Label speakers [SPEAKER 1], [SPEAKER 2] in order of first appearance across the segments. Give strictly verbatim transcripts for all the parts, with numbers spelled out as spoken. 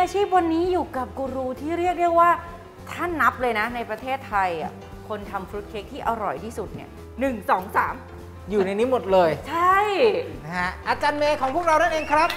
[SPEAKER 1] อาชีพวันนี้อยู่กับกูรูที่เรียกได้ว่าถ้านับเลยนะในประเทศไทยอ่ะคนทำฟรุตเค้กที่อร่อยที่สุดเนี่ยหนึ่งสองสาม
[SPEAKER 2] อยู่ในนี้หมดเลย
[SPEAKER 1] ใช่
[SPEAKER 2] นะฮะอาจารย์เมย์ของพวกเรานั่นเองครับ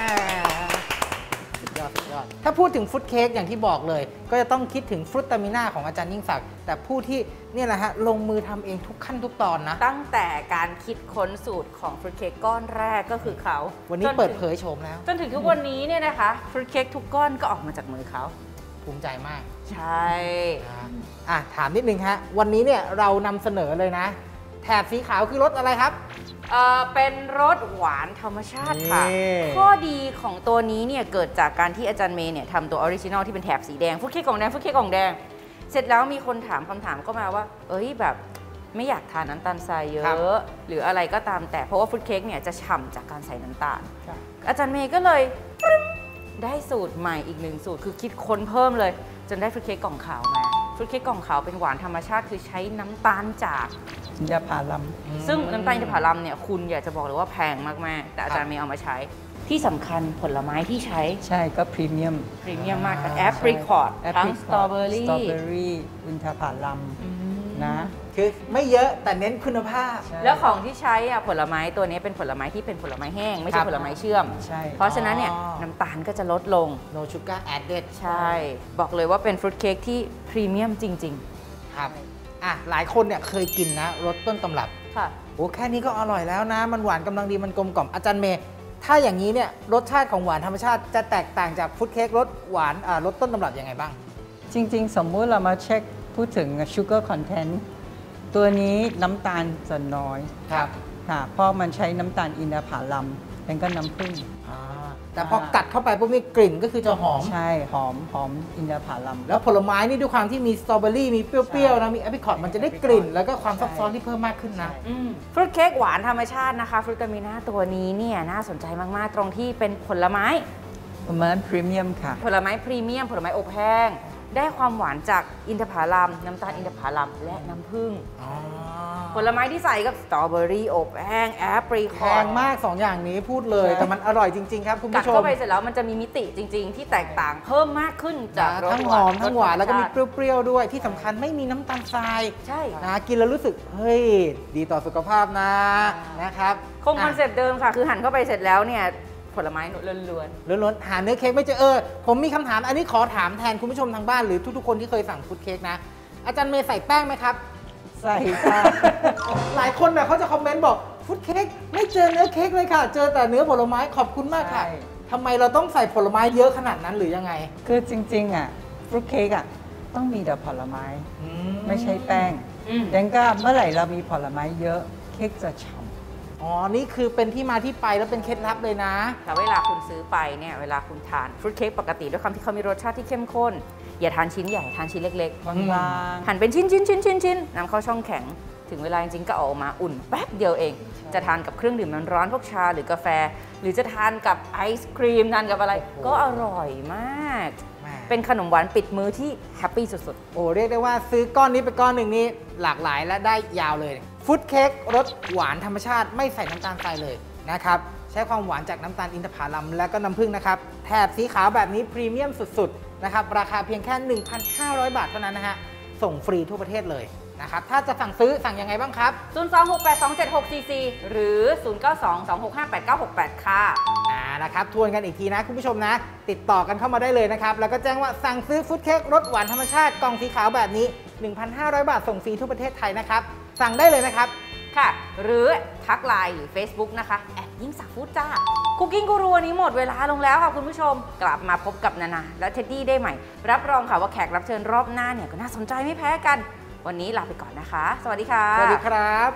[SPEAKER 2] สุดยอดสุดยอดถ้าพูดถึงฟรุตเค้กอย่างที่บอกเลยก็จะต้องคิดถึงฟรุตตามิน่าของอาจารย์ยิ่งศักดิ์แต่ผู้ที่เนี่ยแหละฮะลงมือทำเองทุกขั้นทุกตอนนะ
[SPEAKER 1] ตั้งแต่การคิดค้นสูตรของฟรุตเค้กก้อนแรกก็คือเขา
[SPEAKER 2] วันนี้เปิดเผยโฉมแล้ว
[SPEAKER 1] จนถึงทุกวันนี้เนี่ยนะคะฟรุตเค้กทุกก้อนก็ออกมาจากมือเขา
[SPEAKER 2] ภูมิใจมาก
[SPEAKER 1] ใช่
[SPEAKER 2] อ่ะถามนิดนึงฮะวันนี้เนี่ยเรานำเสนอเลยนะแถบสีขาวคือรสอะไรครับ
[SPEAKER 1] เอ่อเป็นรสหวานธรรมชาติค่ะข้อดีของตัวนี้เนี่ยเกิดจากการที่อาจารย์เมย์เนี่ยทำตัวออริจินอลที่เป็นแถบสีแดงฟรุตเค้กกล่องแดงฟรุตเค้กกล่องแดงเสร็จแล้วมีคนถามคำถามเข้ามาว่าเอ้ยแบบไม่อยากทานน้ำตาลทรายเยอะหรืออะไรก็ตามแต่เพราะว่าฟรุตเค้กเนี่ยจะฉ่ำจากการใส่น้ำตาลอาจารย์เมย์ก็เลยได้สูตรใหม่อีกหนึ่งสูตรคือคิดค้นเพิ่มเลยจนได้ฟรุตเค้กกล่องขาวมาฟรุตเค้กกล่องขาวเป็นหวานธรรมชาติคือใช้น้ำตาลจาก
[SPEAKER 3] อินทผลัม
[SPEAKER 1] ซึ่งน้ำตาลอินทผลัมเนี่ยคุณอยากจะบอกเลยว่าแพงมากๆแต่อาจารย์เมย์เอามาใช้ที่สำคัญผลไม้ที่ใช้
[SPEAKER 3] ใช่ก็พรีเมียม
[SPEAKER 1] พรีเมียมมากกับแอปริคอตทั้งสตรอเบอรี่
[SPEAKER 3] สตรอเบอรี่อินทผลัมนะ
[SPEAKER 2] คือไม่เยอะแต่เน้นคุณภาพ
[SPEAKER 1] แล้วของที่ใช้อะผลไม้ตัวนี้เป็นผลไม้ที่เป็นผลไม้แห้งไม่ใช่ผลไม้เชื่อมเพราะฉะนั้นเนี่ยน้ำตาลก็จะลดลง
[SPEAKER 2] no sugar added
[SPEAKER 1] ใช่บอกเลยว่าเป็นฟรุตเค้กที่พรีเมียมจริง
[SPEAKER 2] ๆครับอ่ะหลายคนเนี่ยเคยกินนะรสต้นตำรับ
[SPEAKER 1] ค่ะ
[SPEAKER 2] โอ้แค่นี้ก็อร่อยแล้วนะมันหวานกำลังดีมันกลมกล่อมอาจารย์เมย์ถ้าอย่างนี้เนี่ยรสชาติของหวานธรรมชาติจะแตกต่างจากฟรุตเค้กรสหวานอ่ารสต้นตำรับยังไงบ้าง
[SPEAKER 3] จริงๆสมมุติเรามาเช็คพูดถึง sugar content ตัวนี้น้ำตาลจะน้อย
[SPEAKER 2] ครับ
[SPEAKER 3] ค่ะเพราะมันใช้น้ำตาลอินทผลัมเป็นก็น้ำผึ้ง
[SPEAKER 2] แต่พอกัดเข้าไปปุ๊บนี่กลิ่นก็คือจะหอม
[SPEAKER 3] ใช่หอมหอมอินทผลัม
[SPEAKER 2] แล้วผลไม้นี่ด้วยความที่มีสตรอเบอรี่มีเปรี้ยวๆนะมีแอปริคอตมันจะได้กลิ่นแล้วก็ความซับซ้อนที่เพิ่มมากขึ้นนะ
[SPEAKER 1] ฟรุตเค้กหวานธรรมชาตินะคะฟรุตตามิน่าตัวนี้เนี่ยน่าสนใจมากๆตรงที่เป็นผลไม้
[SPEAKER 3] ผลไม้พรีเมียมค่ะ
[SPEAKER 1] ผลไม้พรีเมียมผลไม้อบแห้งได้ความหวานจากอินทผลัมน้ำตาลอินทผลัมและน้ำผึ้งผลไม้ที่ใส่กับสตรอเบอรี่อบแห้งแอปริคอต
[SPEAKER 2] แพงมากสองอย่างนี้พูดเลยแต่มันอร่อยจริงๆครับคุณผู้ชมกัด
[SPEAKER 1] เข้าไปเสร็จแล้วมันจะมีมิติจริงๆที่แตกต่างเพิ่มมากขึ้นจากรส
[SPEAKER 2] ทั้งหอมทั้งหวานแล้วก็มีเปรี้ยวๆด้วยที่สำคัญไม่มีน้ำตาลทราย
[SPEAKER 1] ใช่
[SPEAKER 2] นะกินแล้วรู้สึกเฮ้ยดีต่อสุขภาพนะนะครับ
[SPEAKER 1] คงคอนเซ็ปต์เดิมค่ะคือหั่นเข้าไปเสร็จแล้วเนี่ยผลไม้ล้วน
[SPEAKER 2] ๆล้วนๆหาเนื้อเค้กไม่เจอเออผมมีคำถามอันนี้ขอถามแทนคุณผู้ชมทางบ้านหรือทุกๆคนที่เคยสั่งฟรุตเค้กนะอาจารย์เมย์ใส่แป้งไหมครับ
[SPEAKER 3] ใส่ค่ะ
[SPEAKER 2] หลายคนเนี่ยเขาจะคอมเมนต์บอกฟรุตเค้กไม่เจอเนื้อเค้กเลยค่ะเจอแต่เนื้อผลไม้ขอบคุณมากค่ะทำไมเราต้องใส่ผลไม้เยอะขนาดนั้นหรือยังไง
[SPEAKER 3] คือจริงๆอ่ะฟรุตเค้กอ่ะต้องมีแต่ผลไม้ไม่ใช่แป้งดังนั้นเมื่อไหร่เรามีผลไม้เยอะเค้กจะฉ่ำ
[SPEAKER 2] อ๋อนี่คือเป็นที่มาที่ไปแล้วเป็นเคล็ดลับเลยนะ
[SPEAKER 1] แต่เวลาคุณซื้อไปเนี่ยเวลาคุณทานฟรุตเค้กปกติด้วยความที่เขามีรสชาติที่เข้มข้นอย่าทานชิ้นใหญ่ทานชิ้นเล็ก
[SPEAKER 3] ๆบาง
[SPEAKER 1] ๆหั่นเป็นชิ้นชิ้นชิ้นชิ้นชิ้นนำเข้าช่องแข็งถึงเวลาจริงๆก็เอาออกมาอุ่นแป๊บเดียวเองจะทานกับเครื่องดื่มร้อนๆพวกชาหรือกาแฟหรือจะทานกับไอศครีมทานกับอะไรก็อร่อยมากเป็นขนมหวานปิดมื้อที่แฮปปี้สุด
[SPEAKER 2] ๆโอ้เรียกได้ว่าซื้อก้อนนี้ไปก้อนหนึ่งนี่หลากหลายและได้ยาวเลยฟรุตเค้กรสหวานธรรมชาติไม่ใส่น้ำตาลทรายเลยนะครับใช้ความหวานจากน้ำตาลอินทผลัมและก็น้ำผึ้งนะครับแถบสีขาวแบบนี้พรีเมียมสุดๆนะครับราคาเพียงแค่ หนึ่งพันห้าร้อย บาทเท่านั้นนะฮะส่งฟรีทั่วประเทศเลยนะครับถ้าจะสั่งซื้อสั่งยังไงบ้างครับ
[SPEAKER 1] ศูนย์ สอง หก แปด สอง เจ็ด หก สี่ สี่หรือศูนย์ เก้า สอง สอง หก ห้า แปด เก้า หก แปดค่ะ
[SPEAKER 2] อ่านะครับทวนกันอีกทีนะคุณผู้ชมนะติดต่อกันเข้ามาได้เลยนะครับแล้วก็แจ้งว่าสั่งซื้อฟรุตเค้กรสหวานธรรมชาติกล่องสีขาวแบบนี้ หนึ่งพันห้าร้อย บาทส่งฟรีทั่วประเทศไทยนะครับสั่งได้เลยนะครับ
[SPEAKER 1] ค่ะหรือทักไลน์หรือ Facebook นะคะแอดยิ่งศักดิ์ฟู้ดจ้าคุกกิ้งกูรูวันนี้หมดเวลาลงแล้วค่ะคุณผู้ชมกลับมาพบกับนานาและเท็ดดี้ได้ใหม่รับรองค่ะว่าแขกรับเชิญรอบหน้าเนี่ยก็น่าสนใจไม่แพ้กันวันนี้ลาไปก่อนนะคะสวัสดีค่ะ
[SPEAKER 2] สวัสดีครับ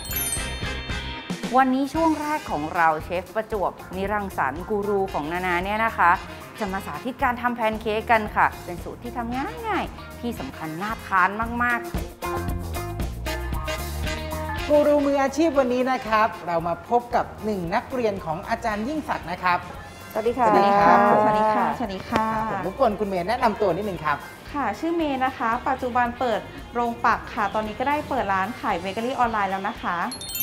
[SPEAKER 1] วันนี้ช่วงแรกของเราเชฟประจวบนิรังสรรค์กูรูของนานาเนี่ยนะคะจะมาสาธิตการทำแพนเค้กกันค่ะเป็นสูตรที่ทำง่ายๆที่สำคัญน่าทานมากๆ
[SPEAKER 2] กูรูมืออาชีพวันนี้นะครับเรามาพบกับหนึ่งนักเรียนของอาจารย์ยิ่งศักดิ์นะครับ
[SPEAKER 1] สวัสดีค่ะ
[SPEAKER 2] สวัสดีครับ
[SPEAKER 4] สวัสดีค่ะสวัสดีค่ะ
[SPEAKER 2] ผมรบกวนคุณเมย์แนะนำตัวนิดนึงครับ
[SPEAKER 4] ค่ะชื่อเมย์นะคะปัจจุบันเปิดโรงปักค่ะตอนนี้ก็ได้เปิดร้านขายเบเกอรี่ออนไลน์แล้วนะคะ